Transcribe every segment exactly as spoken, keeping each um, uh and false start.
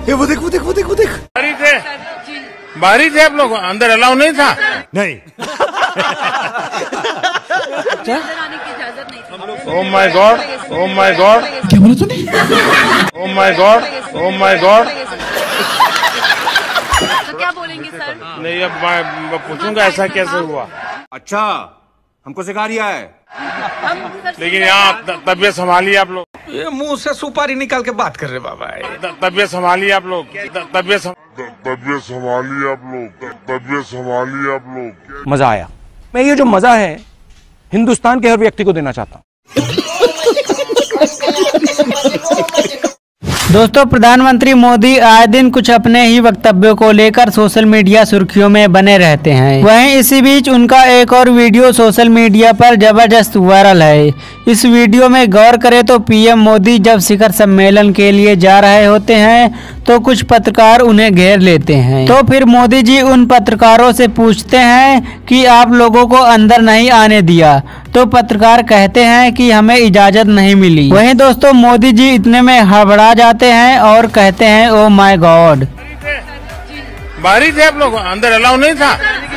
ये वो देख वो देख वो देख वो देख बाहरी थे बाहरी थे आप लोग, अंदर अलाउ नहीं था। नहीं। Oh my God, oh my God, क्या बोला तूने? Oh my God, oh my God. तो क्या बोलेंगे सर? नहीं, अब मैं पूछूंगा ऐसा कैसे हुआ। अच्छा, हमको सिखा रिया है। लेकिन यहाँ तबीयत संभालिए आप लोग। ये मुंह से सुपारी निकाल के बात कर रहे बाबा। तबीयत संभालिए आप लोग, तबीयत तबीयत संभालिए आप लोग, तबीयत संभालिए आप लोग। मजा आया। मैं ये जो मजा है हिंदुस्तान के हर व्यक्ति को देना चाहता हूँ। दोस्तों, प्रधानमंत्री मोदी आए दिन कुछ अपने ही वक्तव्यों को लेकर सोशल मीडिया सुर्खियों में बने रहते हैं। वहीं इसी बीच उनका एक और वीडियो सोशल मीडिया पर जबरदस्त वायरल है। इस वीडियो में गौर करें तो पीएम मोदी जब शिखर सम्मेलन के लिए जा रहे होते हैं तो कुछ पत्रकार उन्हें घेर लेते हैं। तो फिर मोदी जी उन पत्रकारों से पूछते हैं कि आप लोगों को अंदर नहीं आने दिया, तो पत्रकार कहते हैं कि हमें इजाजत नहीं मिली। वहीं दोस्तों, मोदी जी इतने में हड़बड़ा जाते हैं और कहते हैं ओ माय गॉड। बाहरी थे आप लोग, अंदर अलाउ नहीं था।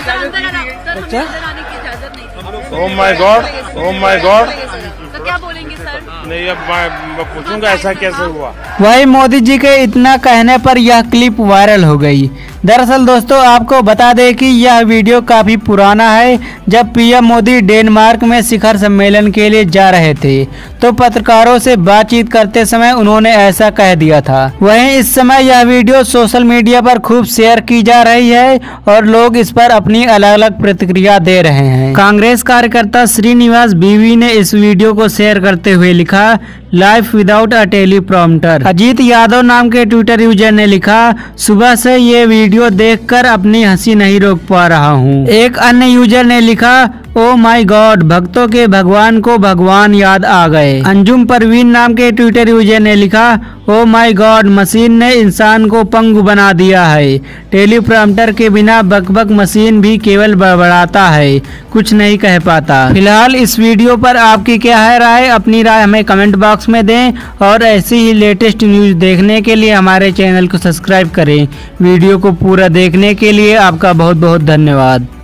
Oh my God, oh my God. तो क्या बोलेंगे सर? नहीं, अब मैं पूछूंगा ऐसा कैसे हुआ। वही मोदी जी के इतना कहने पर यह क्लिप वायरल हो गई। दरअसल दोस्तों, आपको बता दें कि यह वीडियो काफी पुराना है। जब पीएम मोदी डेनमार्क में शिखर सम्मेलन के लिए जा रहे थे तो पत्रकारों से बातचीत करते समय उन्होंने ऐसा कह दिया था। वहीं इस समय यह वीडियो सोशल मीडिया पर खूब शेयर की जा रही है और लोग इस पर अपनी अलग अलग प्रतिक्रिया दे रहे हैं। कांग्रेस कार्यकर्ता श्रीनिवास बीवी ने इस वीडियो को शेयर करते हुए लिखा, life without a teleprompter. Ajit Yadav नाम के ट्विटर यूजर ने लिखा, सुबह से ये वीडियो देखकर अपनी हंसी नहीं रोक पा रहा हूँ। एक अन्य यूजर ने लिखा, ओ माय गॉड, भक्तों के भगवान को भगवान याद आ गए। अंजुम परवीन नाम के ट्विटर यूजर ने लिखा, ओ माय गॉड, मशीन ने इंसान को पंगु बना दिया है। टेलीप्रॉम्प्टर के बिना बकबक मशीन भी केवल बड़बड़ाता है, कुछ नहीं कह पाता। फिलहाल इस वीडियो पर आपकी क्या है राय? अपनी राय हमें कमेंट बॉक्स में दें और ऐसी ही लेटेस्ट न्यूज देखने के लिए हमारे चैनल को सब्सक्राइब करें। वीडियो को पूरा देखने के लिए आपका बहुत बहुत धन्यवाद।